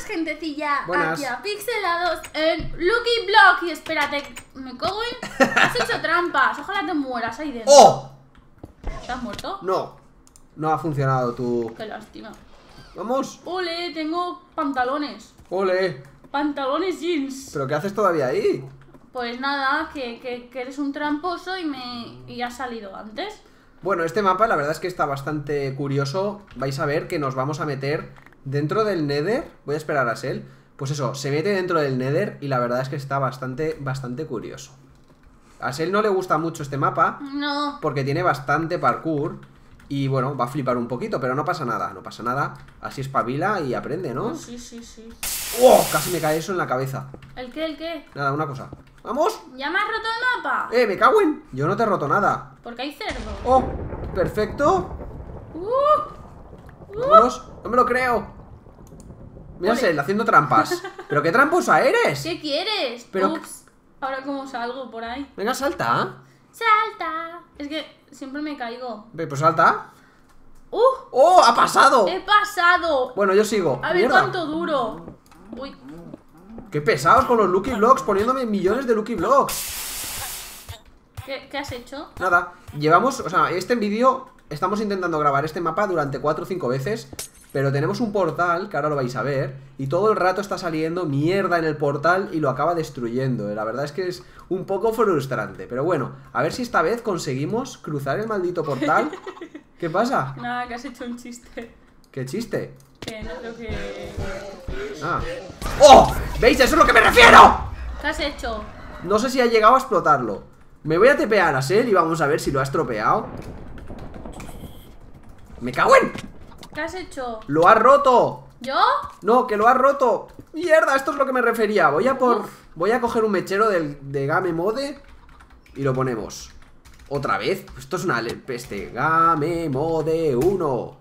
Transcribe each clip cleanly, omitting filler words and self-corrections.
gentecilla, Buenas. aquí a Pixelados en Lucky Block. Y espérate, me cago en... Has hecho trampas, ojalá te mueras ahí dentro. ¡Oh! ¿Te has muerto? No, no ha funcionado tu... Qué lástima. Vamos. Ole, tengo pantalones. Ole. Pantalones jeans. ¿Pero qué haces todavía ahí? Pues nada, que eres un tramposo y has salido antes. Bueno, este mapa la verdad es que está bastante curioso. Vais a ver que nos vamos a meter dentro del Nether. Voy a esperar a Sel. Pues eso, se mete dentro del Nether y la verdad es que está bastante curioso. A Sel no le gusta mucho este mapa No. porque tiene bastante parkour. Y bueno, va a flipar un poquito, pero no pasa nada, no pasa nada. Así espabila y aprende, ¿no? Sí, sí, sí. ¡Oh! Casi me cae eso en la cabeza. ¿El qué, el qué? Nada, una cosa. ¡Vamos! ¿Ya me has roto el mapa? Me cago en... Yo no te he roto nada. Porque hay cerdo. ¡Oh! Perfecto. Vámonos. No me lo creo. Mira, Ole. Sel, haciendo trampas. ¿Pero qué tramposa eres? ¿Qué quieres? Pero- Ups. Ahora cómo salgo por ahí. Venga, salta. ¡Salta! Es que siempre me caigo. Ve, pues salta. ¡Uh! ¡Oh! ¡Ha pasado! ¡He pasado! Bueno, yo sigo. A ver Mierda. cuánto duro. Uy. Qué pesados con los Lucky Blocks, poniéndome millones de Lucky Blocks. ¿Qué has hecho? Nada, llevamos, o sea, este vídeo estamos intentando grabar este mapa durante 4 o 5 veces, pero tenemos un portal, que ahora lo vais a ver, y todo el rato está saliendo mierda en el portal y lo acaba destruyendo. La verdad es que es un poco frustrante, pero bueno, a ver si esta vez conseguimos cruzar el maldito portal. ¿Qué pasa? Nada, que has hecho un chiste. ¿Qué chiste? Que no creo que... Ah. ¡Oh! ¿Veis? ¡Eso es lo que me refiero! ¿Qué has hecho? No sé si ha llegado a explotarlo. Me voy a tepear a Sel y vamos a ver si lo ha estropeado. ¡Me cago en! ¿Qué has hecho? ¡Lo ha roto! ¿Yo? No, que lo ha roto. Mierda, esto es lo que me refería. Voy a Uf. coger un mechero de Game Mode y lo ponemos. ¿Otra vez? Esto es una peste. Game Mode 1.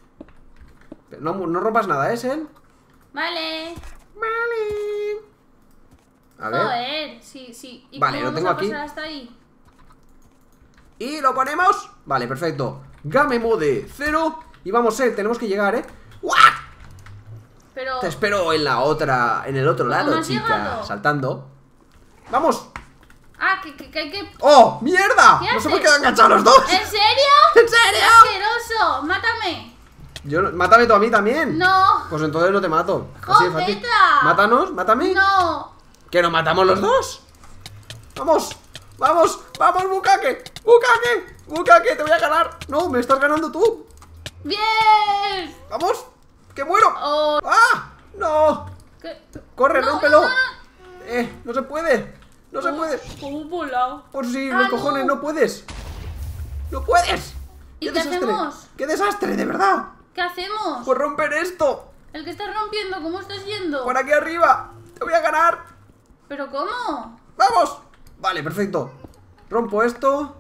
No rompas nada, ¿eh, Sel? Vale. Vale. A ver. Joder, sí, sí. ¿Y Vale, cómo lo tengo vamos a aquí. pasar hasta ahí? Y lo ponemos. Vale, perfecto. Game Mode 0. Y vamos, Sel, tenemos que llegar, ¿eh? ¡Guau! Pero... Te espero en el otro ¿Cómo lado, has chica. llegado? Saltando. ¡Vamos! Ah, que hay que... ¡Oh! ¡Mierda! ¿Qué ¡Nos hemos haces? quedado enganchados los dos! ¿En serio? ¿En serio? ¡Asqueroso! ¡Mátame! Mátame tú a mí también. ¡No! Pues entonces no te mato. Así de fácil. ¡Jopeta! Mátanos, mátame. ¡No! ¿Que nos matamos los dos? ¡Vamos! ¡Vamos! ¡Vamos, Bukake! ¡Bukake! ¡Bukake! ¡Te voy a ganar! ¡No! ¡Me estás ganando tú! ¡Bien! ¡Vamos! ¡Que muero! Oh, ¡Ah! ¡No! ¿qué? ¡Corre, No, rómpelo! no, no. No se puede. No se puede. ¿Cómo he volado? Por si Ah, los cojones, no. no puedes. ¡No puedes! ¿Y qué hacemos? ¡Qué desastre, de verdad! ¿Qué hacemos? ¡Por romper esto! El que estás rompiendo, ¿cómo estás yendo? ¡Por aquí arriba! ¡Te voy a ganar! ¿Pero cómo? ¡Vamos! Vale, perfecto. Rompo esto.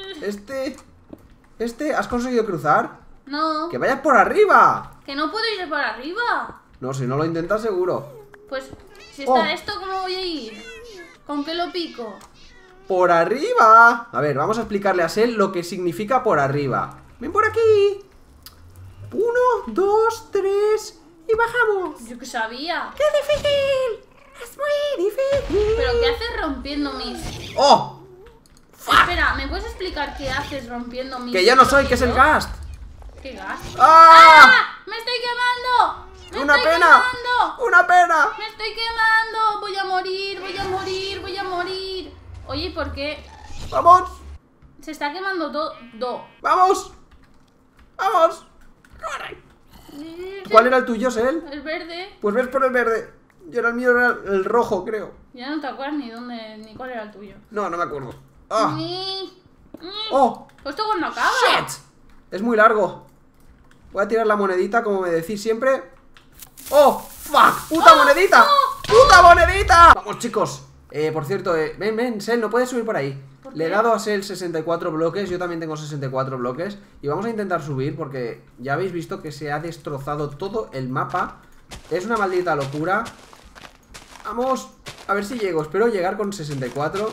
Este. ¿Has conseguido cruzar? No. ¡Que vayas por arriba! Que no puedo ir para arriba. No, si no lo intentas seguro. Pues, si está Oh. esto, ¿cómo voy a ir? ¿Con qué lo pico? ¡Por arriba! A ver, vamos a explicarle a Sel lo que significa por arriba. ¡Ven por aquí! 1, 2, 3 y bajamos. Yo que sabía. ¡Qué difícil! ¡Es muy difícil! ¿Pero qué haces rompiendo mis...? ¡Oh! Espera, ¿me puedes explicar qué haces rompiendo mis...? Que yo no soy, que es el Ghast. ¿Qué gas? ¡Ah! ¡Me estoy quemando! ¡Me ¡Una estoy pena! quemando! ¡Una pena! ¡Me estoy quemando! ¡Voy a morir! ¡Voy a morir! ¡Voy a morir! Oye, ¿y por qué ¡Vamos! se está quemando todo? ¡Vamos! ¡Vamos! ¡Corre! ¿Cuál era el tuyo, Sel? El verde. Pues ves por el verde. Yo era el mío, era el rojo, creo. Ya no te acuerdas ni cuál era el tuyo. No, no me acuerdo. ¡Ah! Ni- ¡Oh! Pues esto cuando acaba. ¡Shit! Es muy largo. Voy a tirar la monedita, como me decís siempre. ¡Oh! ¡Fuck! ¡Puta monedita! ¡Puta monedita! Vamos, chicos. Por cierto, ven, Sel, no puedes subir por ahí. ¿Por Le he qué? dado a Sel 64 bloques, yo también tengo 64 bloques. Y vamos a intentar subir porque ya habéis visto que se ha destrozado todo el mapa. Es una maldita locura. Vamos, a ver si llego. Espero llegar con 64.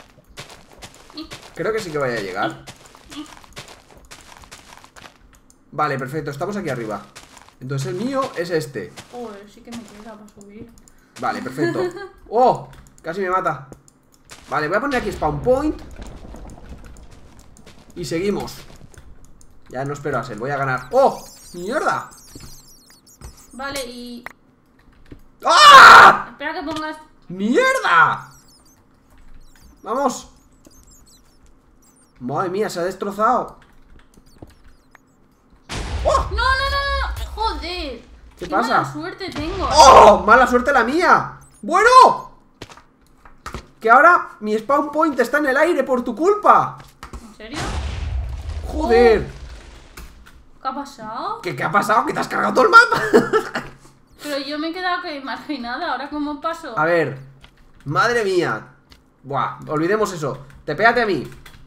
Creo que sí que voy a llegar. Vale, perfecto, estamos aquí arriba. Entonces el mío es este. Joder, sí que me queda para subir. Vale, perfecto. ¡Oh! Casi me mata. Vale, voy a poner aquí spawn point. Y seguimos. Ya no espero a ser, voy a ganar. ¡Oh! ¡Mierda! Vale, y... ¡Ah! Espera que pongas... ¡Mierda! ¡Vamos! Madre mía, se ha destrozado. ¡Oh! ¡No, no, no, no! ¡Joder! ¿Qué pasa? Mala suerte tengo. ¡Oh! ¡Mala suerte la mía! ¡Bueno! Que ahora mi spawn point está en el aire por tu culpa. ¿En serio? ¡Joder! ¿Qué ha pasado? ¿Qué ha pasado? ¿Que te has cargado todo el mapa? Pero yo me he quedado que marginada. ¿Ahora cómo paso? A ver. Madre mía. Buah, olvidemos eso. Te pégate a mí.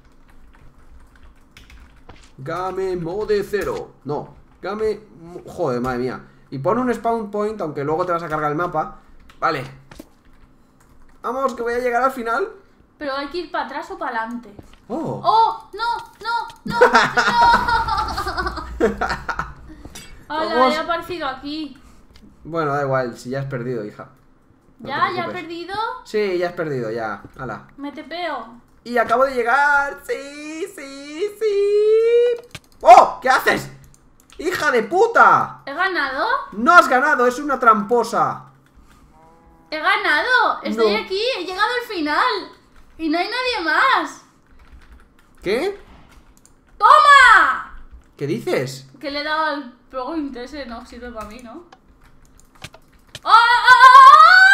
Game mode 0. No. Game... Joder, madre mía. Y pon un spawn point, aunque luego te vas a cargar el mapa. Vale. Vamos, que voy a llegar al final. Pero hay que ir para atrás o para adelante. Oh. ¡Oh! ¡No! ¡No! ¡No! ¡No! ¡Hala! Vamos. He aparecido aquí. Bueno, da igual, si ya has perdido, hija. No te ¿Ya? ¿Ya he preocupes. perdido? Sí, ya has perdido, ya. Hala. Me tepeo. Y acabo de llegar. Sí, sí, sí. ¡Oh! ¿Qué haces? ¡Hija de puta! ¿He ganado? No has ganado, es una tramposa. ¡He ganado! Estoy No. aquí, he llegado al final. Y no hay nadie más. ¿Qué? ¡Toma! ¿Qué dices? Que le he dado al point ese, no sirve para mí, ¿no? ¡Oh!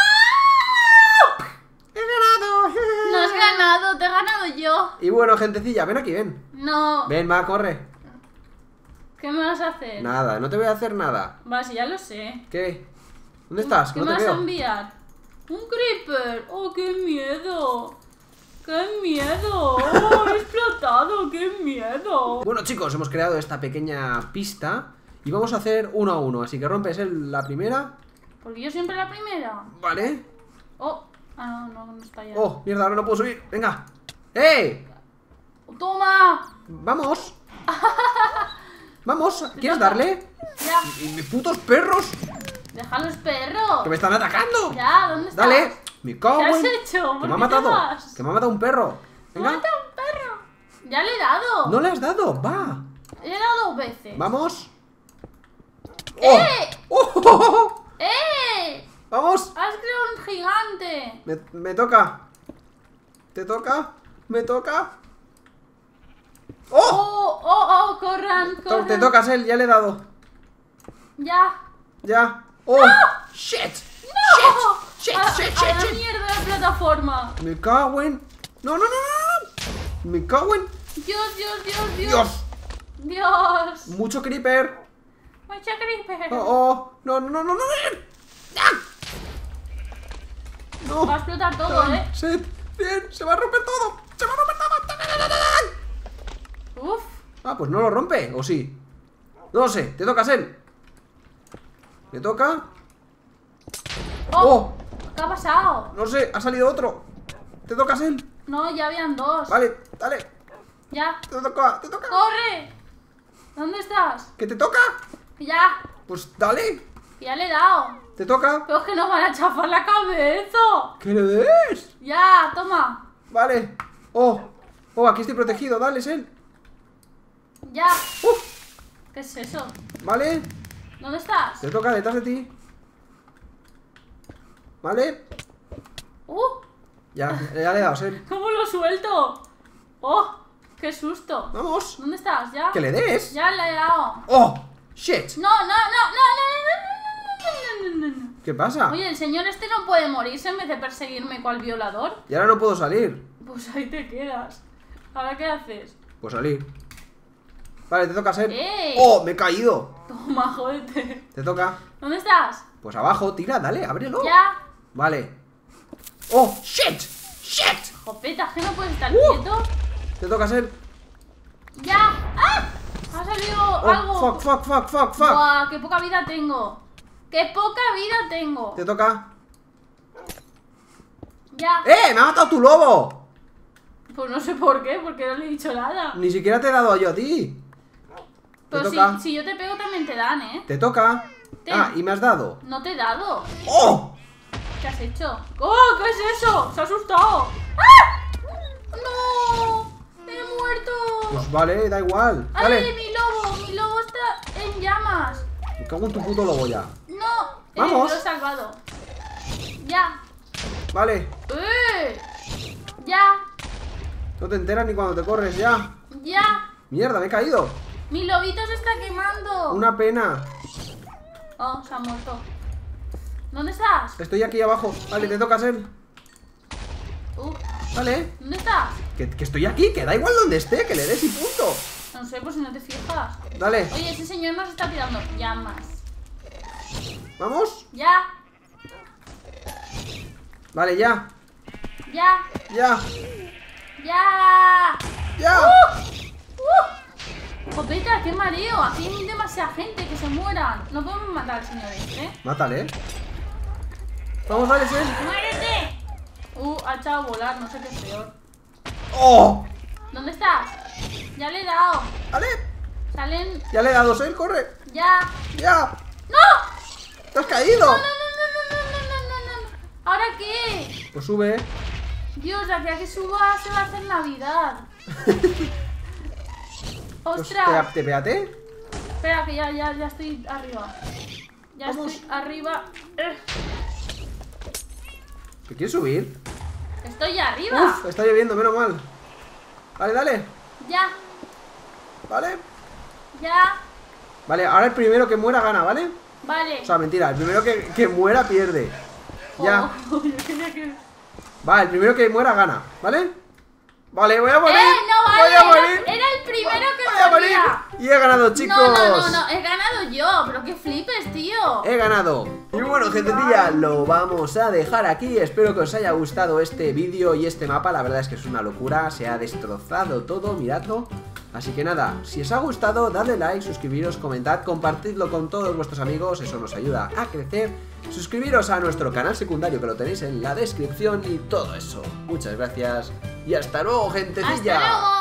¡He ganado! No has ganado, te he ganado yo. Y bueno, gentecilla, ven aquí, ven. No. Ven, va, corre. ¿Qué me vas a hacer? Nada, no te voy a hacer nada. Va, si ya lo sé. ¿Qué? ¿Dónde estás? ¿Qué No me te vas a veo. enviar? ¡Un creeper! ¡Oh, qué miedo! ¡Qué miedo! ¡Oh, he explotado! ¡Qué miedo! Bueno, chicos, hemos creado esta pequeña pista y vamos a hacer 1 a 1. Así que rompes la primera. Porque yo siempre la primera. Vale. Oh, ah, no está ya. Oh, mierda, ahora no puedo subir. Venga. ¡Eh! ¡Toma! ¡Vamos! ¡Vamos! ¿Quieres toca. darle? Ya, ¡Y mis putos perros! deja los perros. ¡Que me están atacando! Ya, ¿dónde estás? ¡Dale! ¡Me cago ¿Qué has en... hecho? ¡Que ¿Por me ha qué matado! te vas? ¡Que me ha matado un perro! Venga. ¡Mata a un perro! Ya le he dado. ¡No le has dado! ¡Va! Le he dado 2 veces. ¡Vamos! ¡Eh! ¡Oh! ¡Oh, oh, oh! ¡Eh! ¡Vamos! ¡Has creado un gigante! Me toca. ¿Te toca? ¿Me toca? ¡Oh! ¡Oh, oh, oh! ¡Corran, corran! Te tocas él, ya le he dado. ¡Ya! Ya. ¡Oh! ¡Shit! ¡No! ¡Shit! ¡A ¡Shit! la ¡Shit! ¡Shit! mierda la plataforma! Me cago en... ¡No, no, no, no! Me cago en... ¡Dios, Dios, Dios, Dios! ¡Dios! ¡Dios! Mucho creeper. ¡Mucha creeper! ¡Oh, oh! ¡No, no, no, no, no! ¡Ah! ¡No! Va a explotar todo, ¿eh? ¡Set! ¡Bien! ¡Se va a romper todo! ¡Se va a romper todo! ¡Uf! Ah, pues no lo rompe, ¿o sí? No lo sé, te toca, Sen. ¿Me toca? ¡Oh! ¡Oh! ¿Qué ha pasado? No sé, ha salido otro. ¿Te toca, Sen? No, ya habían 2. Vale, dale. Ya. Te toca, te toca. ¡Corre! ¿Dónde estás? ¿Que te toca? Ya. Pues dale. Ya le he dado. ¿Te toca? Pero es que nos van a chafar la cabeza. ¡Que le des! Ya, toma. Vale. ¡Oh! ¡Oh, aquí estoy protegido! Dale, Sen. Ya. ¡Uf! ¿Qué es eso? Vale. ¿Dónde estás? Te toca detrás de ti. ¿Vale? Ya le he dado, Sen. ¿Cómo lo suelto? ¡Oh! ¡Qué susto! Vamos. ¿Dónde estás? ¿Ya? ¡Que le des! Ya le he dado. ¡Oh! ¡Shit! No, no, no, no, no, no, no, no, no, no, no. ¿Qué pasa? Oye, el señor este no puede morirse en vez de perseguirme cual violador. Y ahora no puedo salir. Pues ahí te quedas. ¿Ahora qué haces? Pues salir. Vale, te toca, Sen. ¡Ey! ¡Oh! ¡Me he caído! Toma, jódete. Te toca. ¿Dónde estás? Pues abajo, tira, dale, ábrelo. Ya. Vale. ¡Oh! ¡Shit! ¡Shit! Jopeta, que no puedes estar quieto. Te toca, Sen. Ya. ¡Ah! Ha salido ¡Oh! algo. ¡Fuck, fuck, fuck, fuck, fuck! Buah, qué poca vida tengo. ¡Qué poca vida tengo! Te toca. Ya. ¡Eh! ¡Me ha matado tu lobo! Pues no sé por qué, porque no le he dicho nada. Ni siquiera te he dado yo a ti. Pero toca. si yo te pego también te dan, ¿eh? Te toca. Ten. Ah, y me has dado. No te he dado. ¡Oh! ¿Qué has hecho? ¡Oh! ¿Qué es eso? ¡Se ha asustado! ¡Ah! ¡No! ¡He muerto! Pues vale, da igual. ¡Ay, Dale. mi lobo! ¡Mi lobo está en llamas! Me cago en tu puto lobo ya. ¡No! Vamos. Lo he salvado. ¡Ya! Vale. ¡Ya! No te enteras ni cuando te corres ya. ¡Ya! Mierda, me he caído. ¡Mi lobito se está quemando! Una pena. Oh, se ha muerto. ¿Dónde estás? Estoy aquí abajo. Vale, te toca ser. Vale. ¿Dónde estás? Que estoy aquí, que da igual donde esté, que le des y punto. No sé, pues si no te fijas. Dale. Oye, ese señor nos está tirando llamas. ¿Vamos? ¡Ya! Vale, ya. ¡Ya! Ya. ¡Ya! Ya. Copeta, qué mareo. Aquí hay demasiada gente, que se mueran. No podemos matar al señor este. Mátale. Vamos, dale, Sel. ¡Muérete! Ha echado a volar, no sé qué es peor. ¡Oh! ¿Dónde estás? Ya le he dado. Vale. Salen. Ya le he dado, Sel, corre. ¡Ya! Ya. ¡No! ¡Te has caído! ¡No! ¿Ahora qué? Pues sube. Dios, de aquí a que suba se va a hacer Navidad. Pues ¡Ostras! pégate. Espera, que ya estoy arriba. Ya Vamos. estoy arriba. ¿Te quieres subir? ¡Estoy arriba! Uf, está lloviendo, menos mal. Vale, dale. ¡Ya! Vale. ¡Ya! Vale, ahora el primero que muera gana, ¿vale? Vale. O sea, mentira, el primero que muera pierde. Ya. Oh, yo quería que... Va, el primero que muera gana, ¿vale? Vale, voy a morir. ¡No vale! Voy a morir. Era el primero que Voy a morir. moría. Y he ganado, chicos. No, he ganado yo. Pero qué flipes, tío. He ganado. Y bueno, gentecilla, lo vamos a dejar aquí. Espero que os haya gustado este vídeo y este mapa. La verdad es que es una locura. Se ha destrozado todo, miradlo. Así que nada, si os ha gustado, dadle like, suscribiros, comentad, compartidlo con todos vuestros amigos. Eso nos ayuda a crecer. Suscribiros a nuestro canal secundario, que lo tenéis en la descripción, y todo eso. Muchas gracias y hasta luego, gentecilla. ¡Hasta luego!